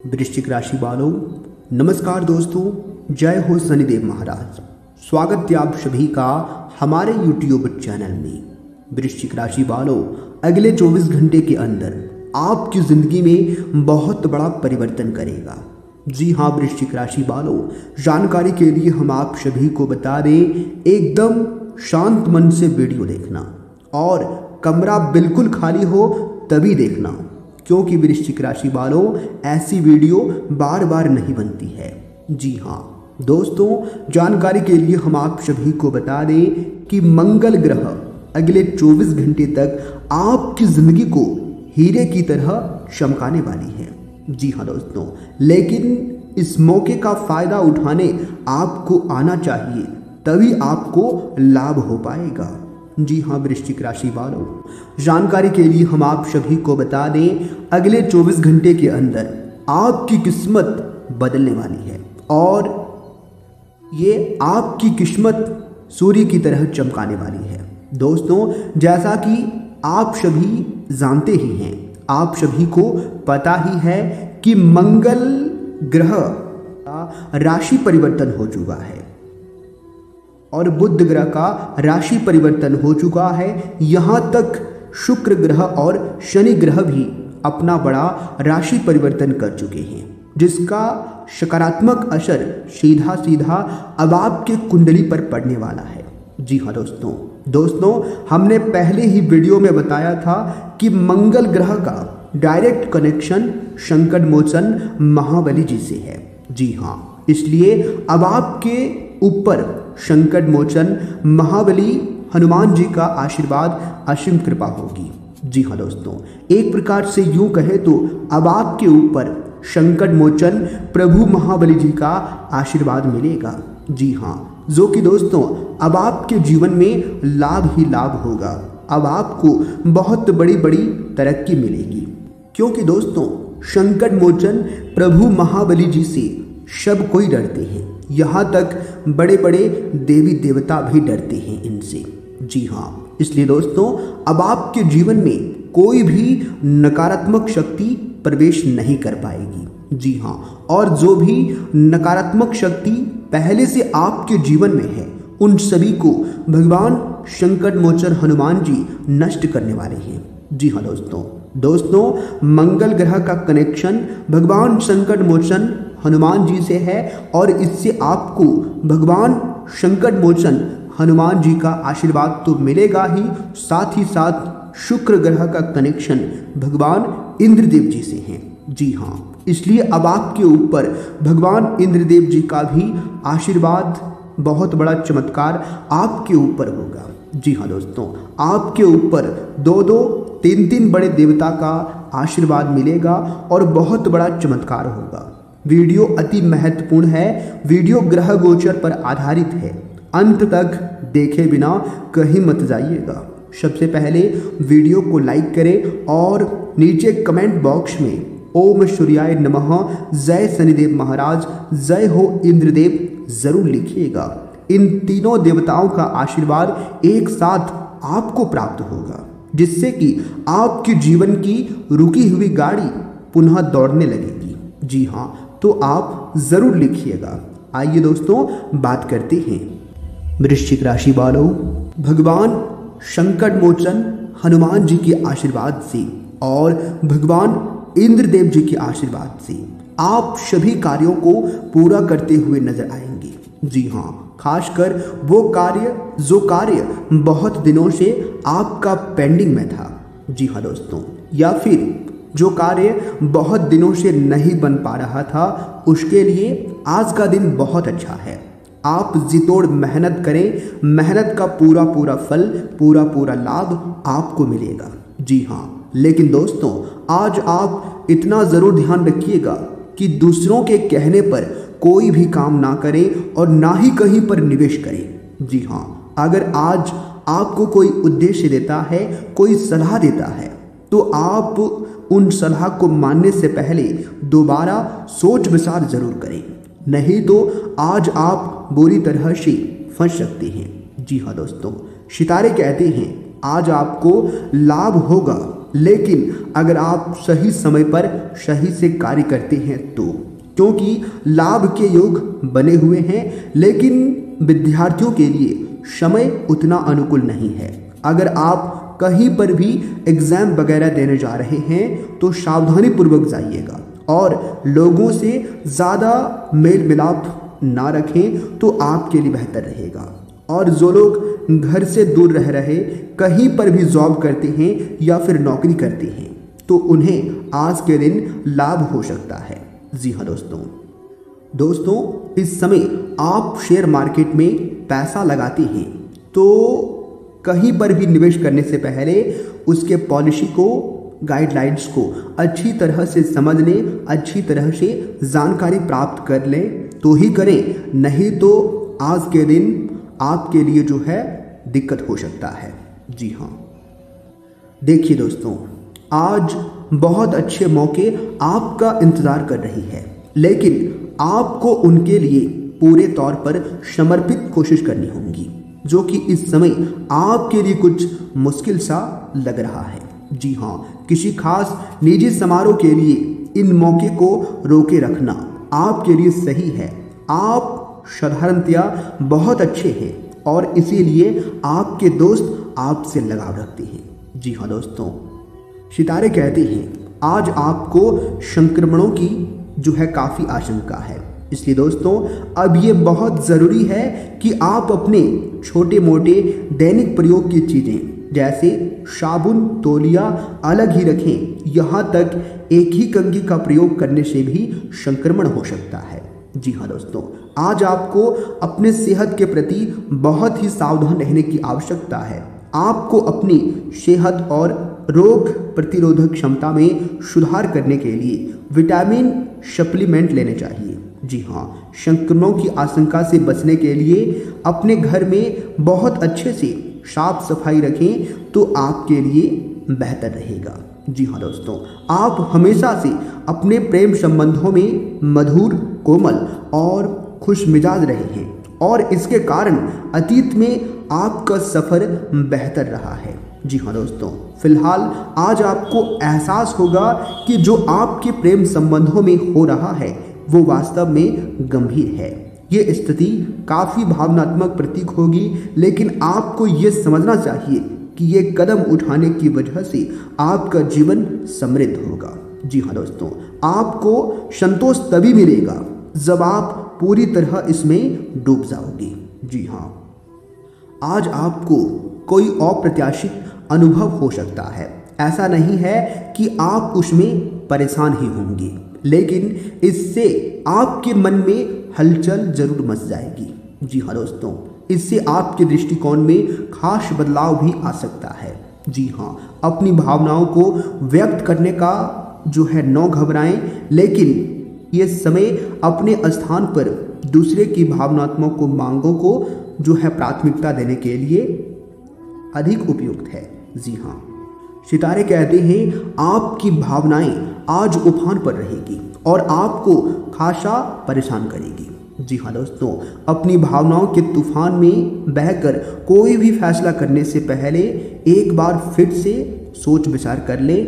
वृश्चिक राशि वालों, नमस्कार दोस्तों। जय हो शनिदेव महाराज। स्वागत है आप सभी का हमारे YouTube चैनल में। वृश्चिक राशि वालों, अगले 24 घंटे के अंदर आपकी जिंदगी में बहुत बड़ा परिवर्तन करेगा। जी हाँ वृश्चिक राशि वालों, जानकारी के लिए हम आप सभी को बता दें, एकदम शांत मन से वीडियो देखना और कमरा बिल्कुल खाली हो तभी देखना, क्योंकि वृश्चिक राशि वालों ऐसी वीडियो बार बार नहीं बनती है। जी हाँ दोस्तों, जानकारी के लिए हम आप सभी को बता दें कि मंगल ग्रह अगले 24 घंटे तक आपकी जिंदगी को हीरे की तरह चमकाने वाली है। जी हाँ दोस्तों, लेकिन इस मौके का फायदा उठाने आपको आना चाहिए, तभी आपको लाभ हो पाएगा। जी हाँ वृश्चिक राशि वालों, जानकारी के लिए हम आप सभी को बता दें, अगले 24 घंटे के अंदर आपकी किस्मत बदलने वाली है और ये आपकी किस्मत सूर्य की तरह चमकाने वाली है। दोस्तों, जैसा कि आप सभी जानते ही हैं, आप सभी को पता ही है कि मंगल ग्रह का राशि परिवर्तन हो चुका है और बुध ग्रह का राशि परिवर्तन हो चुका है। यहाँ तक शुक्र ग्रह और शनि ग्रह भी अपना बड़ा राशि परिवर्तन कर चुके हैं, जिसका सकारात्मक असर सीधा सीधा अब आपके कुंडली पर पड़ने वाला है। जी हाँ दोस्तों, हमने पहले ही वीडियो में बताया था कि मंगल ग्रह का डायरेक्ट कनेक्शन संकट मोचन महाबली जी से है। जी हाँ, इसलिए अब आपके ऊपर संकट मोचन महाबली हनुमान जी का आशीर्वाद असीम कृपा होगी। जी हाँ दोस्तों, एक प्रकार से यूं कहे तो अब आपके ऊपर संकट मोचन प्रभु महाबली जी का आशीर्वाद मिलेगा। जी हाँ, जो कि दोस्तों अब आपके जीवन में लाभ ही लाभ होगा। अब आपको बहुत बड़ी बड़ी तरक्की मिलेगी, क्योंकि दोस्तों संकट मोचन प्रभु महाबली जी से सब कोई डरते हैं, यहाँ तक बड़े बड़े देवी देवता भी डरते हैं इनसे। जी हाँ, इसलिए दोस्तों अब आपके जीवन में कोई भी नकारात्मक शक्ति प्रवेश नहीं कर पाएगी। जी हाँ, और जो भी नकारात्मक शक्ति पहले से आपके जीवन में है, उन सभी को भगवान संकट मोचन हनुमान जी नष्ट करने वाले हैं। जी हाँ दोस्तों, मंगल ग्रह का कनेक्शन भगवान संकट मोचन हनुमान जी से है और इससे आपको भगवान संकट मोचन हनुमान जी का आशीर्वाद तो मिलेगा ही, साथ ही साथ शुक्र ग्रह का कनेक्शन भगवान इंद्रदेव जी से है। जी हाँ, इसलिए अब आपके ऊपर भगवान इंद्रदेव जी का भी आशीर्वाद, बहुत बड़ा चमत्कार आपके ऊपर होगा। जी हाँ दोस्तों, आपके ऊपर 2-2, 3-3 बड़े देवता का आशीर्वाद मिलेगा और बहुत बड़ा चमत्कार होगा। वीडियो अति महत्वपूर्ण है, वीडियो ग्रह गोचर पर आधारित है, अंत तक देखे बिना कहीं मत जाइएगा। सबसे पहले वीडियो को लाइक करें और नीचे कमेंट बॉक्स में ओम सूर्याय नमः, जय शनिदेव महाराज, जय हो इंद्रदेव जरूर लिखिएगा। इन तीनों देवताओं का आशीर्वाद एक साथ आपको प्राप्त होगा, जिससे कि आपके जीवन की रुकी हुई गाड़ी पुनः दौड़ने लगेगी। जी हाँ, तो आप जरूर लिखिएगा। आइए दोस्तों बात करते हैं वृश्चिक राशि वालों, भगवान संकट मोचन हनुमान जी के आशीर्वाद से और भगवान इंद्रदेव जी के आशीर्वाद से आप सभी कार्यों को पूरा करते हुए नजर आएंगे। जी हाँ, खासकर वो कार्य जो कार्य बहुत दिनों से आपका पेंडिंग में था। जी हाँ दोस्तों, या फिर जो कार्य बहुत दिनों से नहीं बन पा रहा था, उसके लिए आज का दिन बहुत अच्छा है। आप जितोड़ मेहनत करें, मेहनत का पूरा पूरा फल, पूरा पूरा लाभ आपको मिलेगा। जी हाँ, लेकिन दोस्तों आज आप इतना ज़रूर ध्यान रखिएगा कि दूसरों के कहने पर कोई भी काम ना करें और ना ही कहीं पर निवेश करें। जी हाँ, अगर आज आपको कोई उद्देश्य देता है, कोई सलाह देता है, तो आप उन सलाह को मानने से पहले दोबारा सोच विचार जरूर करें, नहीं तो आज आप बुरी तरह से फंस सकते हैं। जी हाँ दोस्तों, सितारे कहते हैं आज आपको लाभ होगा लेकिन अगर आप सही समय पर सही से कार्य करते हैं तो, क्योंकि लाभ के योग बने हुए हैं, लेकिन विद्यार्थियों के लिए समय उतना अनुकूल नहीं है। अगर आप कहीं पर भी एग्जाम वगैरह देने जा रहे हैं तो सावधानी पूर्वक जाइएगा और लोगों से ज़्यादा मेल मिलाप ना रखें तो आपके लिए बेहतर रहेगा। और जो लोग घर से दूर रह रहे, कहीं पर भी जॉब करते हैं या फिर नौकरी करते हैं, तो उन्हें आज के दिन लाभ हो सकता है। जी हाँ दोस्तों, इस समय आप शेयर मार्केट में पैसा लगाते हैं तो कहीं पर भी निवेश करने से पहले उसके पॉलिसी को, गाइडलाइंस को अच्छी तरह से समझ लें, अच्छी तरह से जानकारी प्राप्त कर लें तो ही करें, नहीं तो आज के दिन आपके लिए जो है दिक्कत हो सकता है। जी हाँ, देखिए दोस्तों, आज बहुत अच्छे मौके आपका इंतज़ार कर रही है, लेकिन आपको उनके लिए पूरे तौर पर समर्पित कोशिश करनी होगी, जो कि इस समय आपके लिए कुछ मुश्किल सा लग रहा है। जी हाँ, किसी खास निजी समारोह के लिए इन मौके को रोके रखना आपके लिए सही है। आप साधारणतया बहुत अच्छे हैं और इसीलिए आपके दोस्त आपसे लगाव रखते हैं। जी हाँ दोस्तों, सितारे कहते हैं आज आपको संक्रमणों की जो है काफ़ी आशंका है, इसलिए दोस्तों अब ये बहुत ज़रूरी है कि आप अपने छोटे मोटे दैनिक प्रयोग की चीज़ें जैसे साबुन, तौलिया अलग ही रखें। यहाँ तक एक ही कंघी का प्रयोग करने से भी संक्रमण हो सकता है। जी हाँ दोस्तों, आज आपको अपने सेहत के प्रति बहुत ही सावधान रहने की आवश्यकता है। आपको अपनी सेहत और रोग प्रतिरोधक क्षमता में सुधार करने के लिए विटामिन सप्लीमेंट लेने चाहिए। जी हाँ, संक्रमणों की आशंका से बचने के लिए अपने घर में बहुत अच्छे से साफ सफाई रखें तो आपके लिए बेहतर रहेगा। जी हाँ दोस्तों, आप हमेशा से अपने प्रेम संबंधों में मधुर, कोमल और खुश मिजाज रहे हैं और इसके कारण अतीत में आपका सफ़र बेहतर रहा है। जी हाँ दोस्तों, फिलहाल आज आपको एहसास होगा कि जो आपके प्रेम संबंधों में हो रहा है वो वास्तव में गंभीर है। ये स्थिति काफ़ी भावनात्मक प्रतीक होगी, लेकिन आपको ये समझना चाहिए कि ये कदम उठाने की वजह से आपका जीवन समृद्ध होगा। जी हाँ दोस्तों, आपको संतोष तभी मिलेगा जब आप पूरी तरह इसमें डूब जाओगे। जी हाँ, आज आपको कोई अप्रत्याशित अनुभव हो सकता है। ऐसा नहीं है कि आप उसमें परेशान ही होंगे, लेकिन इससे आपके मन में हलचल जरूर मच जाएगी। जी हाँ दोस्तों, इससे आपके दृष्टिकोण में खास बदलाव भी आ सकता है। जी हाँ, अपनी भावनाओं को व्यक्त करने का जो है न घबराएं, लेकिन ये समय अपने स्थान पर दूसरे की भावनात्मक मांगों को जो है प्राथमिकता देने के लिए अधिक उपयुक्त है। जी हाँ, सितारे कहते हैं आपकी भावनाएं आज उफान पर रहेगी और आपको खासा परेशान करेगी। जी हाँ दोस्तों, अपनी भावनाओं के तूफान में बहकर कोई भी फैसला करने से पहले एक बार फिर से सोच विचार कर लें,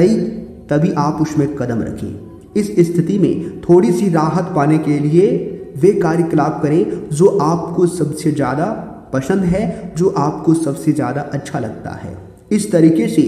तभी आप उसमें कदम रखें। इस स्थिति में थोड़ी सी राहत पाने के लिए वे कार्यकलाप करें जो आपको सबसे ज़्यादा पसंद है, जो आपको सबसे ज़्यादा अच्छा लगता है। इस तरीके से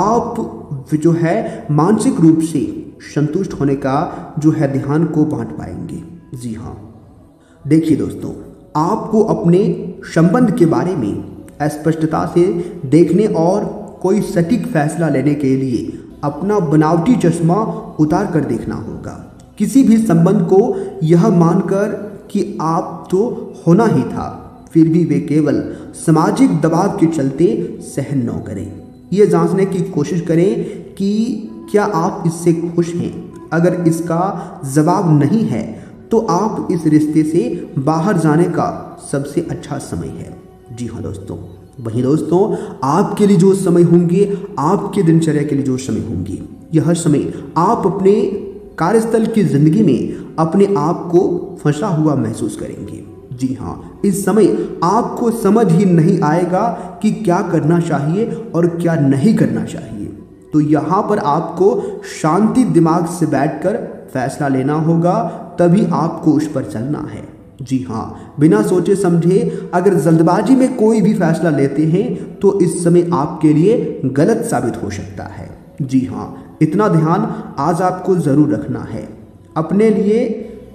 आप जो है मानसिक रूप से संतुष्ट होने का जो है ध्यान को बांट पाएंगे। जी हाँ, देखिए दोस्तों, आपको अपने संबंध के बारे में स्पष्टता से देखने और कोई सटीक फैसला लेने के लिए अपना बनावटी चश्मा उतार कर देखना होगा। किसी भी संबंध को यह मानकर कि आप तो होना ही था, फिर भी वे केवल सामाजिक दबाव के चलते सहन न करें। ये जांचने की कोशिश करें कि क्या आप इससे खुश हैं। अगर इसका जवाब नहीं है तो आप इस रिश्ते से बाहर जाने का सबसे अच्छा समय है। जी हाँ दोस्तों, वहीं दोस्तों आपके लिए जो समय होंगे, आपके दिनचर्या के लिए जो समय होंगे, यह समय आप अपने कार्यस्थल की जिंदगी में अपने आप को फंसा हुआ महसूस करेंगे। जी हाँ, इस समय आपको समझ ही नहीं आएगा कि क्या करना चाहिए और क्या नहीं करना चाहिए। तो यहाँ पर आपको शांति दिमाग से बैठकर फैसला लेना होगा, तभी आपको उस पर चलना है। जी हाँ, बिना सोचे समझे अगर जल्दबाजी में कोई भी फैसला लेते हैं तो इस समय आपके लिए गलत साबित हो सकता है। जी हाँ, इतना ध्यान आज आपको ज़रूर रखना है। अपने लिए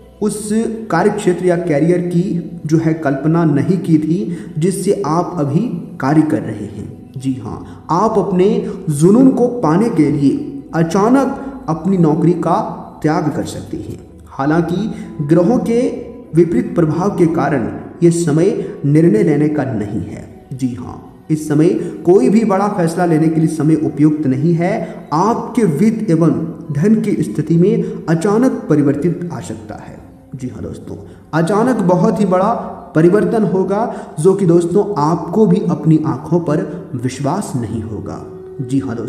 उस कार्य क्षेत्र या कैरियर की जो है कल्पना नहीं की थी जिससे आप अभी कार्य कर रहे हैं। जी हाँ, आप अपने जुनून को पाने के लिए अचानक अपनी नौकरी का त्याग कर सकते हैं। हालांकि ग्रहों के विपरीत प्रभाव के कारण यह समय निर्णय लेने का नहीं है। जी हाँ, इस समय कोई भी बड़ा फैसला लेने के लिए समय उपयुक्त नहीं है। आपके वित्त एवं धन की स्थिति में अचानक परिवर्तन आ सकता है। जी हाँ दोस्तों, अचानक बहुत ही बड़ा परिवर्तन होगा जो कि दोस्तों आपको भी अपनी आंखों पर विश्वास नहीं होगा। जी हाँ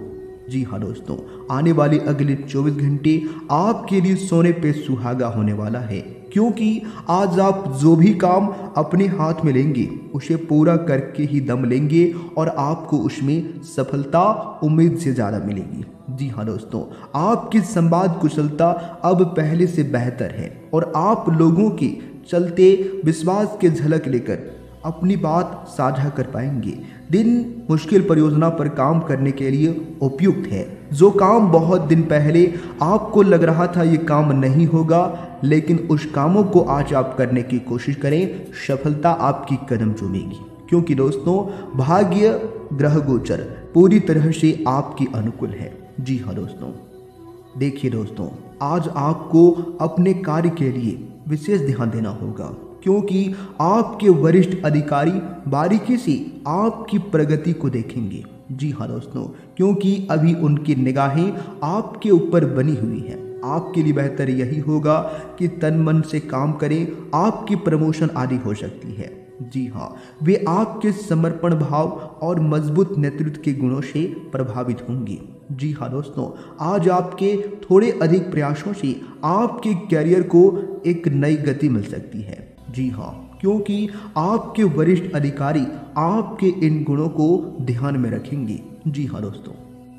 दोस्तों, आने वाले अगले 24 घंटे आपके लिए सोने पे सुहागा होने वाला है, क्योंकि आज आप जो भी काम अपने हाथ में लेंगे उसे पूरा करके ही दम लेंगे और आपको उसमें सफलता उम्मीद से ज़्यादा मिलेगी। जी हाँ दोस्तों, आपकी संवाद कुशलता अब पहले से बेहतर है और आप लोगों के चलते विश्वास के झलक लेकर अपनी बात साझा कर पाएंगे। दिन मुश्किल परियोजना पर काम करने के लिए उपयुक्त है। जो काम बहुत दिन पहले आपको लग रहा था ये काम नहीं होगा, लेकिन उस कामों को आज आप करने की कोशिश करें, सफलता आपकी कदम चूमेगी। क्योंकि दोस्तों, भाग्य ग्रह गोचर पूरी तरह से आपकी अनुकूल है। जी हाँ दोस्तों, देखिए दोस्तों, आज आपको अपने कार्य के लिए विशेष ध्यान देना होगा, क्योंकि आपके वरिष्ठ अधिकारी बारीकी से आपकी प्रगति को देखेंगे। जी हाँ दोस्तों, क्योंकि अभी उनकी निगाहें आपके ऊपर बनी हुई हैं। आपके लिए बेहतर यही होगा कि तन मन से काम करें, आपकी प्रमोशन आदि हो सकती है। जी हाँ, वे आपके समर्पण भाव और मजबूत नेतृत्व के गुणों से प्रभावित होंगे। जी हाँ दोस्तों, आज आपके थोड़े अधिक प्रयासों से आपके कैरियर को एक नई गति मिल सकती है। जी हाँ, क्योंकि आपके वरिष्ठ अधिकारी आपके इन गुणों को ध्यान में रखेंगे। जी हाँ दोस्तों,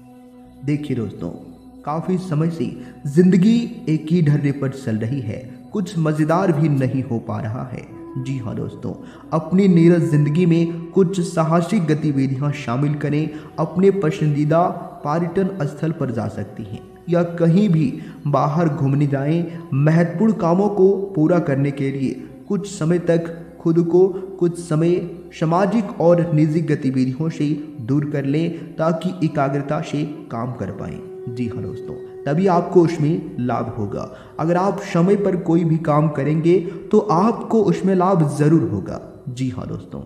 देखिए दोस्तों, काफ़ी समय से जिंदगी एक ही ढर्रे पर चल रही है, कुछ मज़ेदार भी नहीं हो पा रहा है। जी हाँ दोस्तों, अपनी नीरस जिंदगी में कुछ साहसिक गतिविधियाँ शामिल करें। अपने पसंदीदा पर्यटन स्थल पर जा सकती हैं या कहीं भी बाहर घूमने जाएं। महत्वपूर्ण कामों को पूरा करने के लिए कुछ समय तक खुद को कुछ समय सामाजिक और निजी गतिविधियों से दूर कर लें, ताकि एकाग्रता से काम कर पाएं। जी हाँ दोस्तों, तभी आपको उसमें लाभ होगा। अगर आप समय पर कोई भी काम करेंगे तो आपको उसमें लाभ ज़रूर होगा। जी हाँ दोस्तों,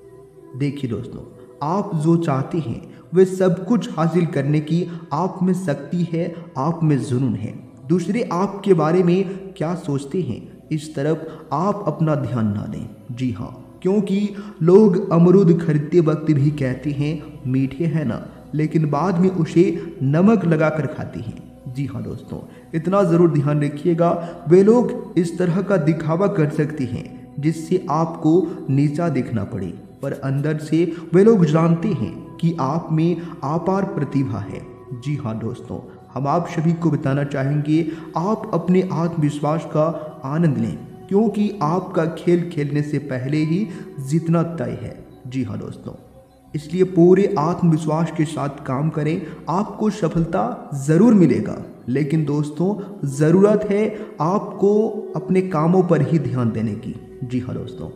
देखिए दोस्तों, आप जो चाहते हैं वे सब कुछ हासिल करने की आप में शक्ति है, आप में जुनून है। दूसरे आपके बारे में क्या सोचते हैं, इस तरफ आप अपना ध्यान ना दें। जी हाँ, क्योंकि लोग अमरूद खरीदते वक्त भी कहते हैं मीठे हैं ना, लेकिन बाद में उसे नमक लगाकर खाते हैं। जी हाँ दोस्तों, इतना ज़रूर ध्यान रखिएगा, वे लोग इस तरह का दिखावा कर सकते हैं जिससे आपको नीचा दिखना पड़े, पर अंदर से वे लोग जानते हैं कि आप में अपार प्रतिभा है। जी हाँ दोस्तों, हम आप सभी को बताना चाहेंगे, आप अपने आत्मविश्वास का आनंद लें, क्योंकि आपका खेल खेलने से पहले ही जीतना तय है। जी हाँ दोस्तों, इसलिए पूरे आत्मविश्वास के साथ काम करें, आपको सफलता ज़रूर मिलेगा। लेकिन दोस्तों, ज़रूरत है आपको अपने कामों पर ही ध्यान देने की। जी हाँ दोस्तों,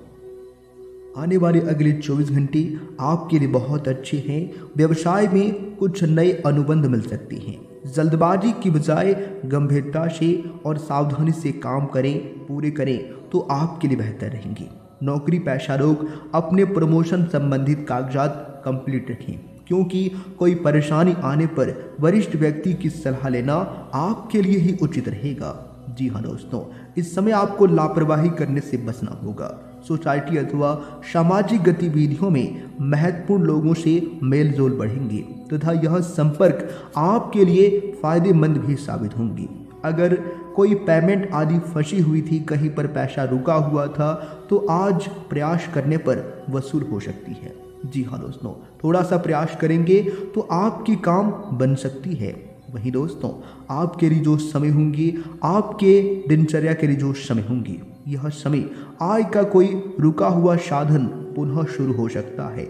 आने वाले अगले 24 घंटे आपके लिए बहुत अच्छे हैं। व्यवसाय में कुछ नए अनुबंध मिल सकते हैं। जल्दबाजी की बजाय गंभीरता से और सावधानी से काम करें, पूरे करें तो आपके लिए बेहतर रहेंगे। नौकरी पेशा लोग अपने प्रमोशन संबंधित कागजात कंप्लीट रखें, क्योंकि कोई परेशानी आने पर वरिष्ठ व्यक्ति की सलाह लेना आपके लिए ही उचित रहेगा। जी हाँ दोस्तों, इस समय आपको लापरवाही करने से बचना होगा। सोसाइटी अथवा सामाजिक गतिविधियों में महत्वपूर्ण लोगों से मेल जोल बढ़ेंगे तथा यह संपर्क आपके लिए फायदेमंद भी साबित होंगी। अगर कोई पेमेंट आदि फंसी हुई थी, कहीं पर पैसा रुका हुआ था, तो आज प्रयास करने पर वसूल हो सकती है। जी हाँ दोस्तों, थोड़ा सा प्रयास करेंगे तो आपकी काम बन सकती है। वहीं दोस्तों, आपके लिए जो समय होंगे, आपके दिनचर्या के लिए जो समय होंगे, यह समय आय का कोई रुका हुआ साधन पुनः शुरू हो सकता है।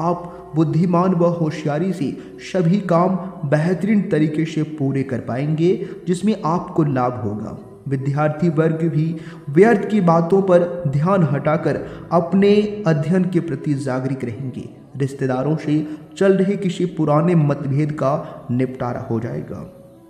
आप बुद्धिमान व होशियारी से सभी काम बेहतरीन तरीके से पूरे कर पाएंगे, जिसमें आपको लाभ होगा। विद्यार्थी वर्ग भी व्यर्थ की बातों पर ध्यान हटाकर अपने अध्ययन के प्रति जागरूक रहेंगे। रिश्तेदारों से चल रहे किसी पुराने मतभेद का निपटारा हो जाएगा।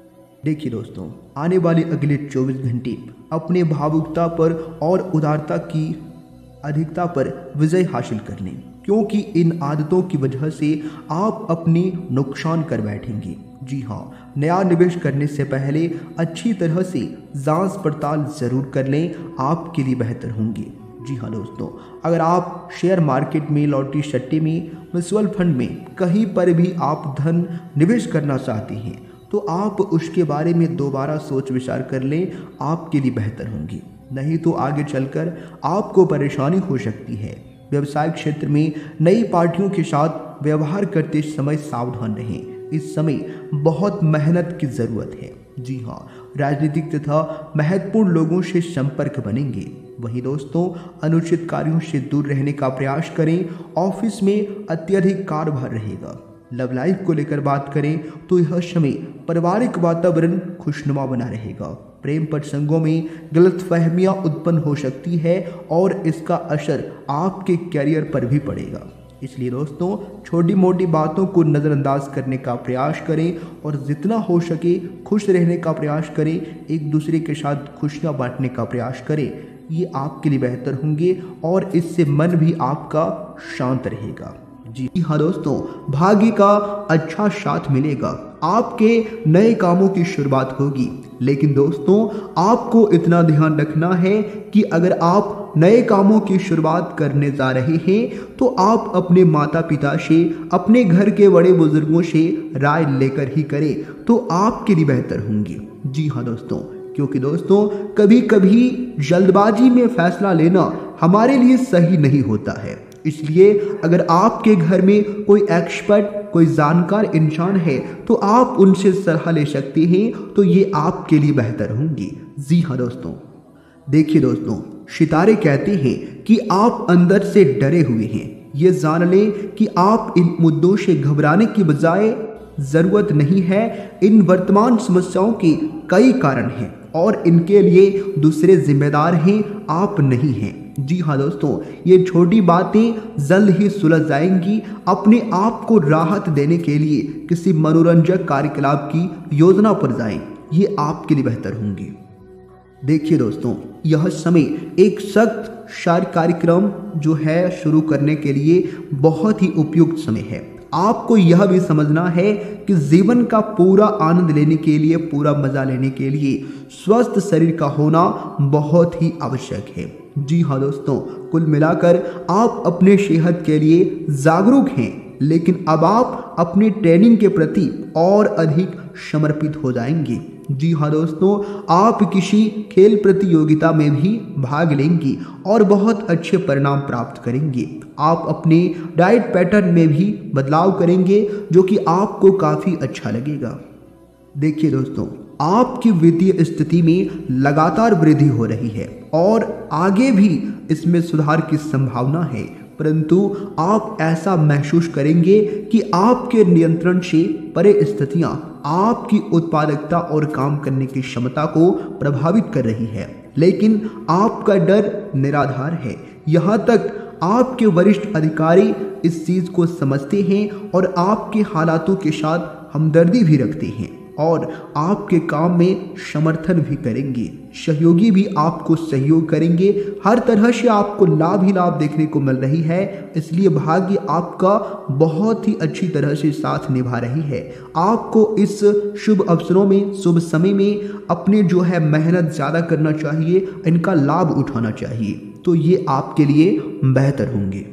देखिए दोस्तों, आने वाले अगले 24 घंटे अपने भावुकता पर और उदारता की अधिकता पर विजय हासिल कर लें, क्योंकि इन आदतों की वजह से आप अपनी नुकसान कर बैठेंगे। जी हाँ, नया निवेश करने से पहले अच्छी तरह से जांच पड़ताल जरूर कर लें, आपके लिए बेहतर होंगे। जी हाँ दोस्तों, अगर आप शेयर मार्केट में, लॉटरी सट्टे में, म्यूचुअल फंड में कहीं पर भी आप धन निवेश करना चाहते हैं तो आप उसके बारे में दोबारा सोच विचार कर लें, आपके लिए बेहतर होंगे। नहीं तो आगे चलकर आपको परेशानी हो सकती है। व्यवसायिक क्षेत्र में नई पार्टियों के साथ व्यवहार करते समय सावधान रहें, इस समय बहुत मेहनत की ज़रूरत है। जी हाँ, राजनीतिक तथा महत्वपूर्ण लोगों से संपर्क बनेंगे। वहीं दोस्तों, अनुचित कार्यों से दूर रहने का प्रयास करें। ऑफिस में अत्यधिक कार्यभार रहेगा। लव लाइफ को लेकर बात करें तो यह समय पारिवारिक वातावरण खुशनुमा बना रहेगा। प्रेम प्रसंगों में गलतफहमियां उत्पन्न हो सकती है और इसका असर आपके करियर पर भी पड़ेगा। इसलिए दोस्तों, छोटी मोटी बातों को नज़रअंदाज करने का प्रयास करें और जितना हो सके खुश रहने का प्रयास करें। एक दूसरे के साथ खुशियाँ बांटने का प्रयास करें, ये आपके लिए बेहतर होंगे और इससे मन भी आपका शांत रहेगा। जी हाँ दोस्तों, भाग्य का अच्छा साथ मिलेगा। आपके नए कामों की शुरुआत होगी, लेकिन दोस्तों आपको इतना ध्यान रखना है कि अगर आप नए कामों की शुरुआत करने जा रहे हैं तो आप अपने माता पिता से, अपने घर के बड़े बुजुर्गों से राय लेकर ही करें, तो आपके लिए बेहतर होंगे। जी हाँ दोस्तों, क्योंकि दोस्तों कभी कभी जल्दबाजी में फैसला लेना हमारे लिए सही नहीं होता है। इसलिए अगर आपके घर में कोई एक्सपर्ट, कोई जानकार इंसान है तो आप उनसे सलाह ले सकते हैं, तो ये आपके लिए बेहतर होंगे। जी हाँ दोस्तों, देखिए दोस्तों, सितारे कहते हैं कि आप अंदर से डरे हुए हैं। ये जान लें कि आप इन मुद्दों से घबराने की बजाय ज़रूरत नहीं है। इन वर्तमान समस्याओं के कई कारण हैं और इनके लिए दूसरे जिम्मेदार हैं, आप नहीं हैं। जी हाँ दोस्तों, ये छोटी बातें जल्द ही सुलझ जाएंगी। अपने आप को राहत देने के लिए किसी मनोरंजक कार्यकलाप की योजना पर जाएं, ये आपके लिए बेहतर होंगे। देखिए दोस्तों, यह समय एक सख्त शारीरिक कार्यक्रम जो है शुरू करने के लिए बहुत ही उपयुक्त समय है। आपको यह भी समझना है कि जीवन का पूरा आनंद लेने के लिए, पूरा मजा लेने के लिए स्वस्थ शरीर का होना बहुत ही आवश्यक है। जी हाँ दोस्तों, कुल मिलाकर आप अपने सेहत के लिए जागरूक हैं, लेकिन अब आप अपनी ट्रेनिंग के प्रति और अधिक समर्पित हो जाएंगे। जी हाँ दोस्तों, आप किसी खेल प्रतियोगिता में भी भाग लेंगे और बहुत अच्छे परिणाम प्राप्त करेंगे। आप अपने डाइट पैटर्न में भी बदलाव करेंगे, जो कि आपको काफ़ी अच्छा लगेगा। देखिए दोस्तों, आपकी वित्तीय स्थिति में लगातार वृद्धि हो रही है और आगे भी इसमें सुधार की संभावना है, परंतु आप ऐसा महसूस करेंगे कि आपके नियंत्रण से परे स्थितियां आपकी उत्पादकता और काम करने की क्षमता को प्रभावित कर रही है। लेकिन आपका डर निराधार है। यहाँ तक आपके वरिष्ठ अधिकारी इस चीज़ को समझते हैं और आपके हालातों के साथ हमदर्दी भी रखते हैं और आपके काम में समर्थन भी करेंगे। सहयोगी भी आपको सहयोग करेंगे। हर तरह से आपको लाभ ही लाभ देखने को मिल रही है, इसलिए भाग्य आपका बहुत ही अच्छी तरह से साथ निभा रही है। आपको इस शुभ अवसरों में, शुभ समय में अपने जो है मेहनत ज़्यादा करना चाहिए, इनका लाभ उठाना चाहिए, तो ये आपके लिए बेहतर होंगे।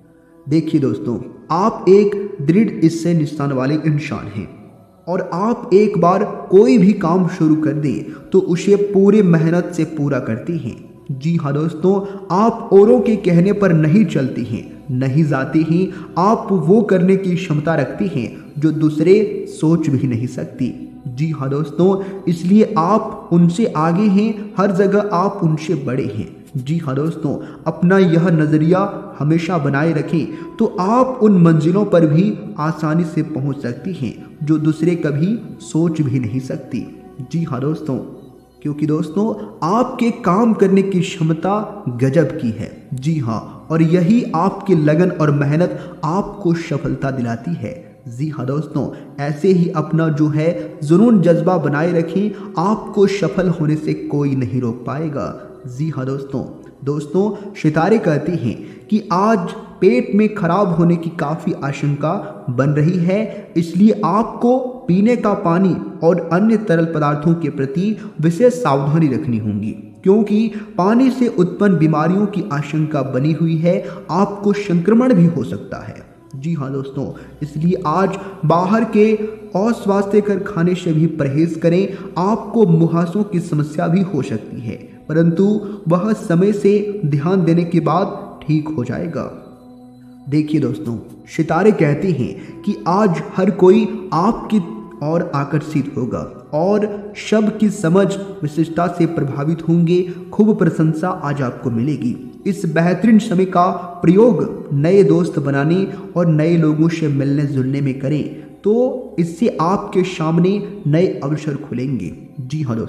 देखिए दोस्तों, आप एक दृढ़ इच्छा निष्ठान वाले इंसान हैं और आप एक बार कोई भी काम शुरू कर दें तो उसे पूरे मेहनत से पूरा करते हैं। जी हाँ दोस्तों, आप औरों के कहने पर नहीं चलते हैं। नहीं जाते हैं, आप वो करने की क्षमता रखते हैं जो दूसरे सोच भी नहीं सकती। जी हाँ दोस्तों, इसलिए आप उनसे आगे हैं, हर जगह आप उनसे बड़े हैं। जी हाँ दोस्तों, अपना यह नज़रिया हमेशा बनाए रखें तो आप उन मंजिलों पर भी आसानी से पहुंच सकती हैं जो दूसरे कभी सोच भी नहीं सकती। जी हाँ दोस्तों, क्योंकि दोस्तों आपके काम करने की क्षमता गजब की है। जी हाँ, और यही आपकी लगन और मेहनत आपको सफलता दिलाती है। जी हाँ दोस्तों, ऐसे ही अपना जो है जुनून जज्बा बनाए रखें, आपको सफल होने से कोई नहीं रोक पाएगा। जी हाँ दोस्तों सितारे कहते हैं कि आज पेट में खराब होने की काफ़ी आशंका बन रही है, इसलिए आपको पीने का पानी और अन्य तरल पदार्थों के प्रति विशेष सावधानी रखनी होगी, क्योंकि पानी से उत्पन्न बीमारियों की आशंका बनी हुई है, आपको संक्रमण भी हो सकता है। जी हाँ दोस्तों, इसलिए आज बाहर के अस्वास्थ्यकर खाने से भी परहेज करें। आपको मुहासों की समस्या भी हो सकती है, परंतु वह समय से ध्यान देने के बाद ठीक हो जाएगा। देखिए दोस्तों, सितारे कहते हैं कि आज हर कोई आपकी ओर आकर्षित होगा और शब्द की समझ विशिष्टता से प्रभावित होंगे। खूब प्रशंसा आज आपको मिलेगी। इस बेहतरीन समय का प्रयोग नए दोस्त बनाने और नए लोगों से मिलने जुलने में करें, तो इससे आपके सामने नए अवसर खुलेंगे। जी हाँ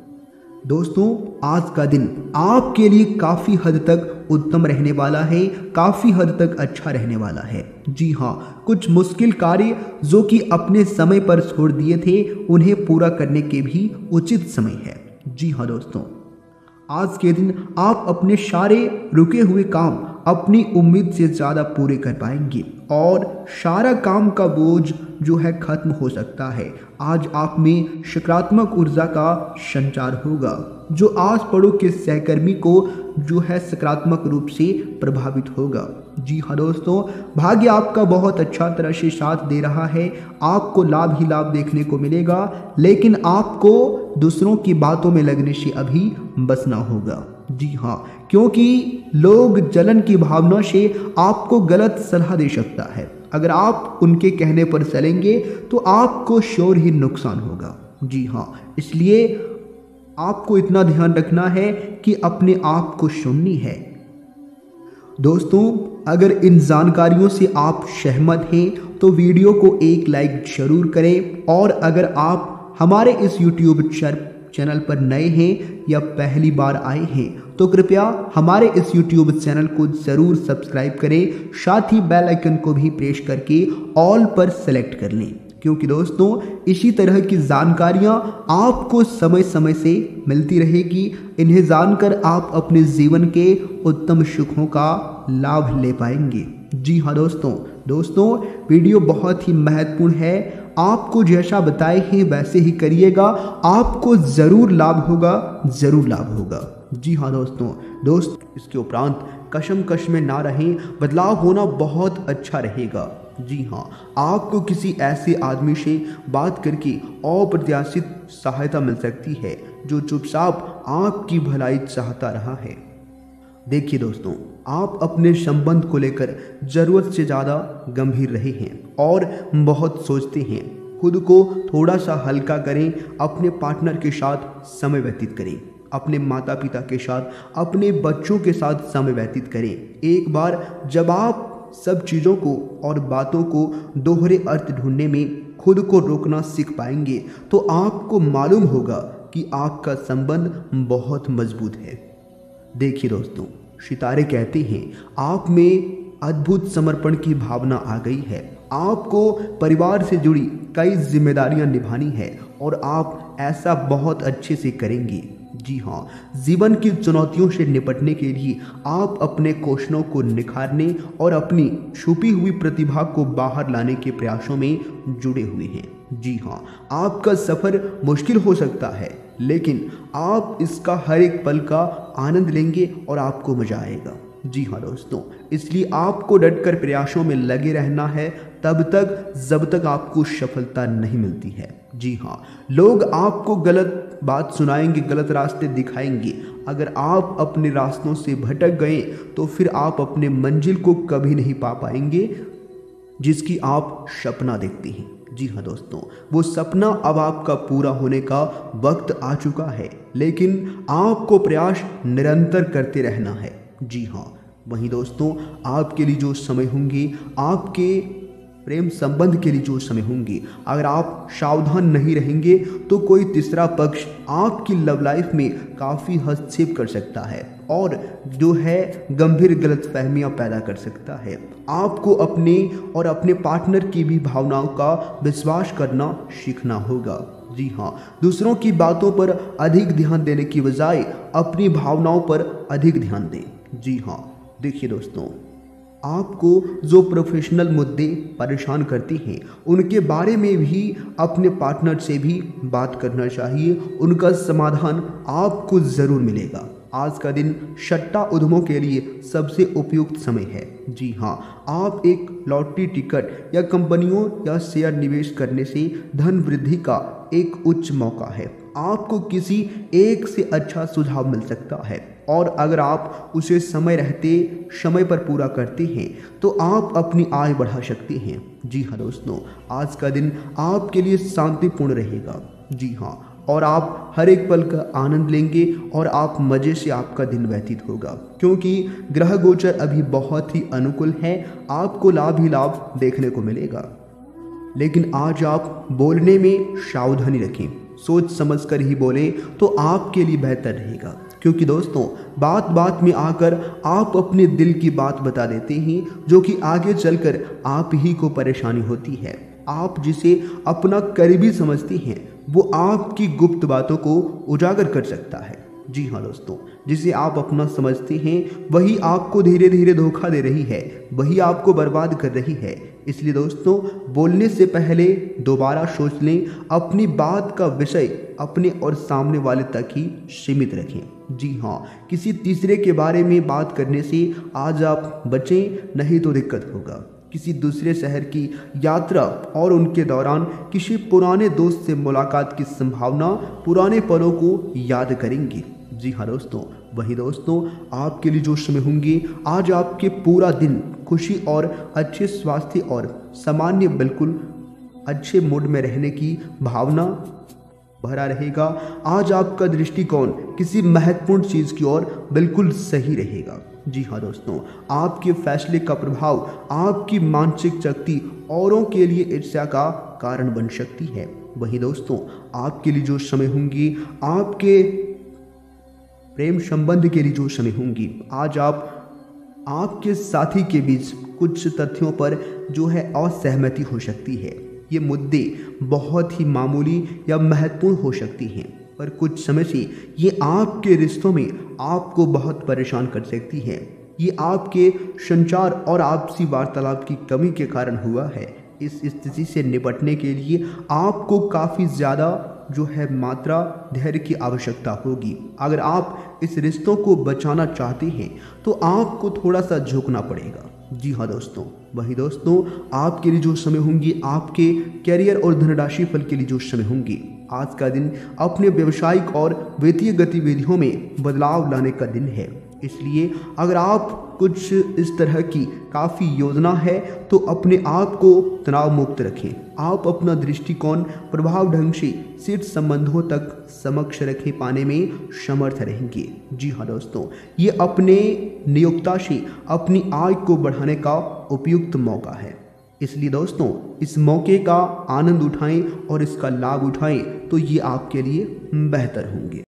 दोस्तों आज का दिन आपके लिए काफ़ी हद तक उत्तम रहने वाला है, काफ़ी हद तक अच्छा रहने वाला है। जी हाँ, कुछ मुश्किल कार्य जो कि अपने समय पर छोड़ दिए थे, उन्हें पूरा करने के भी उचित समय है। जी हाँ दोस्तों, आज के दिन आप अपने सारे रुके हुए काम अपनी उम्मीद से ज़्यादा पूरे कर पाएंगे और सारा काम का बोझ जो है खत्म हो सकता है। आज आप में सकारात्मक ऊर्जा का संचार होगा, जो आस पड़ोस के सहकर्मी को जो है सकारात्मक रूप से प्रभावित होगा। जी हाँ दोस्तों, भाग्य आपका बहुत अच्छा तरह से साथ दे रहा है। आपको लाभ ही लाभ देखने को मिलेगा, लेकिन आपको दूसरों की बातों में लगने से अभी बचना होगा। जी हाँ, क्योंकि लोग जलन की भावना से आपको गलत सलाह दे सकता है। अगर आप उनके कहने पर चलेंगे तो आपको श्योर ही नुकसान होगा। जी हाँ, इसलिए आपको इतना ध्यान रखना है कि अपने आप को सुननी है। दोस्तों, अगर इन जानकारियों से आप सहमत हैं तो वीडियो को एक लाइक जरूर करें, और अगर आप हमारे इस YouTube चैनल पर नए हैं या पहली बार आए हैं तो कृपया हमारे इस YouTube चैनल को ज़रूर सब्सक्राइब करें, साथ ही बेल आइकन को भी प्रेस करके ऑल पर सेलेक्ट कर लें, क्योंकि दोस्तों इसी तरह की जानकारियां आपको समय समय से मिलती रहेगी। इन्हें जानकर आप अपने जीवन के उत्तम सुखों का लाभ ले पाएंगे। जी हाँ दोस्तों वीडियो बहुत ही महत्वपूर्ण है। आपको जैसा बताए हैं वैसे ही करिएगा, आपको ज़रूर लाभ होगा, ज़रूर लाभ होगा। जी हाँ दोस्त इसके उपरांत कशमकश में ना रहें, बदलाव होना बहुत अच्छा रहेगा। जी हाँ, आपको किसी ऐसे आदमी से बात करके अप्रत्याशित सहायता मिल सकती है जो चुपचाप आपकी भलाई चाहता रहा है। देखिए दोस्तों, आप अपने संबंध को लेकर ज़रूरत से ज़्यादा गंभीर रहे हैं और बहुत सोचते हैं। खुद को थोड़ा सा हल्का करें, अपने पार्टनर के साथ समय व्यतीत करें, अपने माता पिता के साथ, अपने बच्चों के साथ समय व्यतीत करें। एक बार जब आप सब चीज़ों को और बातों को दोहरे अर्थ ढूंढने में खुद को रोकना सीख पाएंगे तो आपको मालूम होगा कि आपका संबंध बहुत मजबूत है। देखिए दोस्तों, सितारे कहते हैं आप में अद्भुत समर्पण की भावना आ गई है। आपको परिवार से जुड़ी कई जिम्मेदारियां निभानी है और आप ऐसा बहुत अच्छे से करेंगे। जी हाँ, जीवन की चुनौतियों से निपटने के लिए आप अपने कौशलों को निखारने और अपनी छुपी हुई प्रतिभा को बाहर लाने के प्रयासों में जुड़े हुए हैं। जी हाँ, आपका सफ़र मुश्किल हो सकता है, लेकिन आप इसका हर एक पल का आनंद लेंगे और आपको मजा आएगा। जी हाँ दोस्तों, इसलिए आपको डटकर प्रयासों में लगे रहना है तब तक जब तक आपको सफलता नहीं मिलती है। जी हाँ, लोग आपको गलत बात सुनाएंगे, गलत रास्ते दिखाएंगे। अगर आप अपने रास्तों से भटक गए तो फिर आप अपने मंजिल को कभी नहीं पा पाएंगे जिसकी आप सपना देखते हैं। जी हाँ दोस्तों, वो सपना अब आपका पूरा होने का वक्त आ चुका है, लेकिन आपको प्रयास निरंतर करते रहना है। जी हाँ, वहीं दोस्तों आपके लिए जो समय होंगे, आपके प्रेम संबंध के लिए जो समय होंगे, अगर आप सावधान नहीं रहेंगे तो कोई तीसरा पक्ष आपकी लव लाइफ में काफ़ी हस्तक्षेप कर सकता है और जो है गंभीर गलतफहमियां पैदा कर सकता है। आपको अपने और अपने पार्टनर की भी भावनाओं का विश्वास करना सीखना होगा। जी हाँ, दूसरों की बातों पर अधिक ध्यान देने की बजाय अपनी भावनाओं पर अधिक ध्यान दें। जी हाँ, देखिए दोस्तों, आपको जो प्रोफेशनल मुद्दे परेशान करते हैं उनके बारे में भी अपने पार्टनर से भी बात करना चाहिए, उनका समाधान आपको ज़रूर मिलेगा। आज का दिन सट्टा उद्यमों के लिए सबसे उपयुक्त समय है। जी हाँ, आप एक लॉटरी टिकट या कंपनियों या शेयर निवेश करने से धन वृद्धि का एक उच्च मौका है। आपको किसी एक से अच्छा सुझाव मिल सकता है और अगर आप उसे समय पर पूरा करते हैं तो आप अपनी आय बढ़ा सकते हैं। जी हाँ दोस्तों, आज का दिन आपके लिए शांतिपूर्ण रहेगा। जी हाँ, और आप हर एक पल का आनंद लेंगे और आप मज़े से आपका दिन व्यतीत होगा, क्योंकि ग्रह गोचर अभी बहुत ही अनुकूल है। आपको लाभ ही लाभ देखने को मिलेगा, लेकिन आज आप बोलने में सावधानी रखें, सोच समझकर ही बोलें तो आपके लिए बेहतर रहेगा। क्योंकि दोस्तों बात बात में आकर आप अपने दिल की बात बता देते हैं, जो कि आगे चलकर आप ही को परेशानी होती है। आप जिसे अपना करीबी समझते हैं वो आपकी गुप्त बातों को उजागर कर सकता है। जी हाँ दोस्तों, जिसे आप अपना समझते हैं वही आपको धीरे धीरे धोखा दे रही है, वही आपको बर्बाद कर रही है। इसलिए दोस्तों बोलने से पहले दोबारा सोच लें, अपनी बात का विषय अपने और सामने वाले तक ही सीमित रखें। जी हाँ, किसी तीसरे के बारे में बात करने से आज आप बचें, नहीं तो दिक्कत होगा। किसी दूसरे शहर की यात्रा और उनके दौरान किसी पुराने दोस्त से मुलाकात की संभावना पुराने पलों को याद करेंगी। जी हाँ दोस्तों, वही दोस्तों आपके लिए जो समय होंगे, आज आपके पूरा दिन खुशी और अच्छे स्वास्थ्य और सामान्य बिल्कुल अच्छे मूड में रहने की भावना भरा रहेगा। आज आपका दृष्टिकोण किसी महत्वपूर्ण चीज़ की ओर बिल्कुल सही रहेगा। जी हाँ दोस्तों, आपके फैसले का प्रभाव आपकी मानसिक शक्ति औरों के लिए ईर्ष्या का कारण बन सकती है। वही दोस्तों आपके लिए जो समय होंगी, आपके प्रेम संबंध के लिए जो समय होंगी, आज आपके साथी के बीच कुछ तथ्यों पर जो है असहमति हो सकती है। ये मुद्दे बहुत ही मामूली या महत्वपूर्ण हो सकती हैं, पर कुछ समय से ये आपके रिश्तों में आपको बहुत परेशान कर सकती है। ये आपके संचार और आपसी वार्तालाप की कमी के कारण हुआ है। इस स्थिति से निपटने के लिए आपको काफ़ी ज़्यादा जो है मात्रा धैर्य की आवश्यकता होगी। अगर आप इस रिश्तों को बचाना चाहते हैं तो आपको थोड़ा सा झुकना पड़ेगा। जी हाँ दोस्तों, वही दोस्तों आपके लिए जो समय होंगी, आपके कैरियर और धनराशि फल के लिए जो समय होंगी, आज का दिन अपने व्यावसायिक और वित्तीय गतिविधियों में बदलाव लाने का दिन है। इसलिए अगर आप कुछ इस तरह की काफ़ी योजना है तो अपने आप को तनाव मुक्त रखें। आप अपना दृष्टिकोण प्रभाव ढंग से शीर्ष संबंधों तक समक्ष रखे पाने में समर्थ रहेंगे। जी हाँ दोस्तों, ये अपने नियोक्ता से अपनी आय को बढ़ाने का उपयुक्त मौका है। इसलिए दोस्तों इस मौके का आनंद उठाएं और इसका लाभ उठाएं तो ये आपके लिए बेहतर होंगे।